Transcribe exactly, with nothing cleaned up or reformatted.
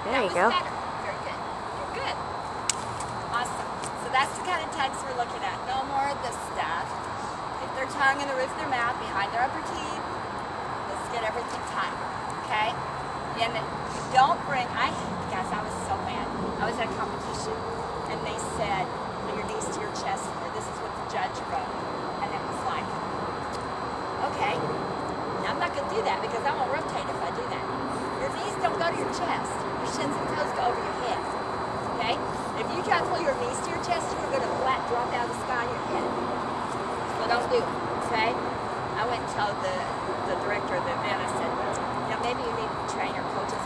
There you was go. better. Very good. You're good. Awesome. So that's the kind of tugs we're looking at. No more of this stuff. Get their tongue in the roof of their mouth, behind their upper teeth. Let's get everything tight. Okay? And then you don't bring, I, guys, I was so mad. I was at a competition, and they said, put your knees to your chest, or this is what the judge wrote. And it was like, okay, now I'm not going to do that because I won't rotate if I do that. Your knees don't go to your chest. Your shins and toes go over your head. Okay? If you try to pull your knees to your chest, you're going to flat drop out of the sky on your head. So don't do it. Okay? I went and told the, the director of the event, I said, you know, maybe you need to train your coach